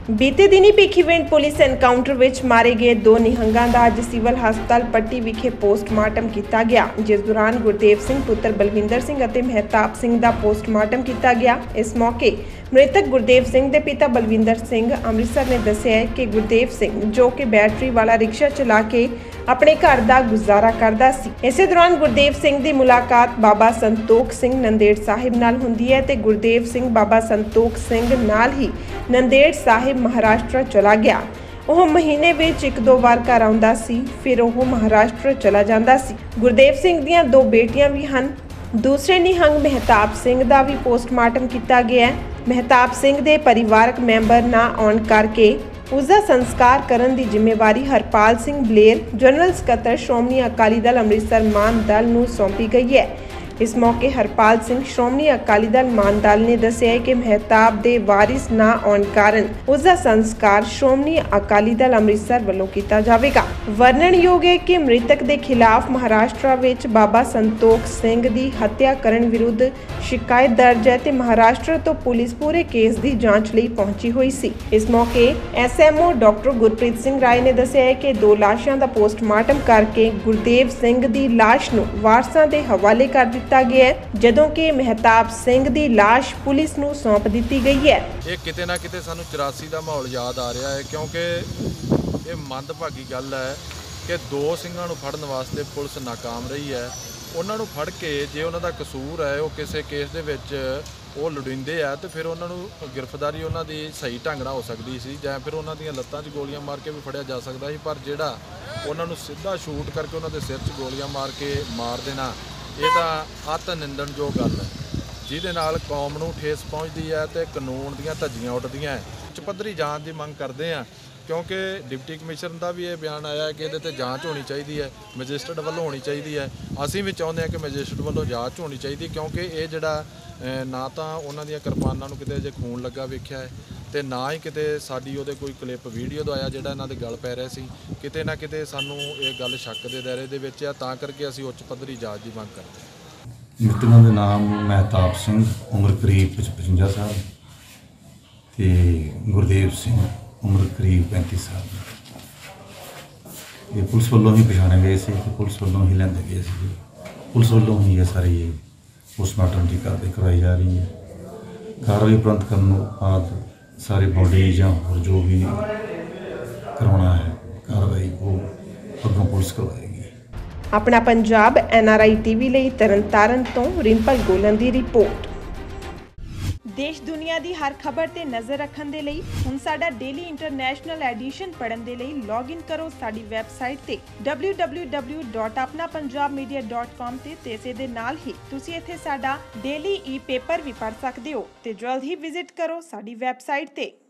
बीते दिनी भीखीविंड police encounter विच मारे गए दो निहंगां दा अज सिविल हस्पताल पट्टी विखे पोस्टमार्टम किया गया, जिस दौरान गुरदेव सिंह पुत्र बलविंदर सिंह अते महताब सिंह दा पोस्टमार्टम किया गया। इस मौके मृतक गुरदेव सिंह दे पिता बलविंदर सिंह अमृतसर ने दस्सिया कि गुरदेव सिंह जो कि बैटरी वाला रिक्शा चला के अपने घर का गुजारा करता सी। इस दौरान गुरदेव सिंह की मुलाकात बाबा संतोख सिंह नंदेड़ साहिब नाल हुंदी है ते गुरदेव सिंह बाबा संतोख सिंह नाल ही नंदेड़ साहिब महाराष्ट्र चला गया। वह महीने विच एक दो बार घर आउंदा सी, फिर वह महाराष्ट्र चला जांदा सी। गुरदेव सिंह दीयां दो बेटियां भी हन। दूसरे निहंग महताब सिंह का भी पोस्टमार्टम किया गया है। महताब सिंह के परिवारक मैंबर ना आउण करके उसका संस्कार करने की जिम्मेवारी हरपाल सिंह बलेर जनरल सकत्तर श्रोमणी अकाली दल अमृतसर मान दल नूं सौंपी गई है। इस मौके हरपाल सिंह श्रोमणी अकाली दल मान दल ने दस्सिया कि महताब दे वारिस ना आउण कारण उसका संस्कार श्रोमणी अकाली दल अमृतसर वालों किया जाएगा। वर्णनयोग है कि मृतक के खिलाफ महाराष्ट्र विच बाबा संतोख सिंह की हत्या करन विरुद्ध शिकायत दर्ज है ते महाराष्ट्र तो पुलिस पूरे केस की जांच लई पहुंची हुई सी। इस मौके SMO डॉक्टर गुरप्रीत सिंह राय ने दस्सिया है कि दो लाशां दा पोस्टमार्टम करके गुरदेव सिंह की लाश नूं वारसां दे हवाले कर दिता गया है, जदों कि महताब सिंह की लाश पुलिस नूं सौंप दी गई है। ये किते ना किते सानू 84 का माहौल याद आ रहा है, क्योंकि ये मंदभागी गल है कि दो ਸਿੰਘਾਂ ਨੂੰ ਫੜਨ वास्ते पुलिस नाकाम रही है। उन्होंने फड़ के जे उन्होंने कसूर है वो किसी केस दे विच वो लुड़िंदे है तो फिर उन्होंने गिरफ्तारी उन्होंने सही ढंग नाल हो सकती सी, जां फिर उन्होंने लत्तां 'च गोलियां मार के भी फड़िया जा सकता है। पर जिहड़ा उन्होंने सीधा शूट करके उन्होंने सिर 'च गोलियां मार के मार देना, ये तो अत निंदणयोग गल है, जिहदे नाल कौम नूं ठेस पहुँचती है तो कानून दीयां धज्जियां उठदियां। उच्च पद्धरी जांच की मंग करते हैं, क्योंकि डिप्टी कमिश्नर का भी ये बयान आया कि ये जाँच होनी चाहिए है, मजिस्ट्रेट वालों होनी चाहिए है। असीं भी चाहुंदे हैं कि मजिस्ट्रेट वालों जाँच होनी चाहिए, क्योंकि ये जिहड़ा ना तो उन्होंने किरपानां नूं किते जे खून लगा वेख्या है तो ना ही किते साडी उहदे कोई क्लिप वीडियो दा आया जिहड़ा इन्हां दे गल पै रहा सी। किते ना किते सानूं ये गल शक के दायरे दे विच आ, तां करके असीं उच्च पद्धरी जाँच की मंग करते हैं। मृतकों के नाम महताब सिंह उम्र करीब 55 साल ते गुरदेव सिंह उम्र करीब 35 साल। ये पुलिस वालों ही पछाणे गए थे, पुलिस वालों ही लैंदे गए थे, पुलिस वालों ही ये सारी पोस्टमार्टम की कार्रवाई करवाई जा रही है। कार्रवाई उपरंत करने बाद सारी बॉडी या और जो भी करवाना है कार्रवाई वो अगों पुलिस करवाएगी। अपना पंजाब NRI TV ਲਈ ਤਰਨਤਾਰਨ ਤੋਂ ਰਿੰਪਲ ਗੋਲਨ ਦੀ ਰਿਪੋर्ट। देश दुनिया की हर खबर ते नज़र रखने के लिए हुण साडा डेली इंटरनेशनल एडिशन पढ़न के लिए लॉग इन करो साडी वैबसाइट ते www.apnapunjabmedia.com ते इसे दे नाल ही तुसी इत्थे साडा डेली ई पेपर भी पढ़ सकते हो ते जल्द ही विजिट करो साडी वैबसाइट ते।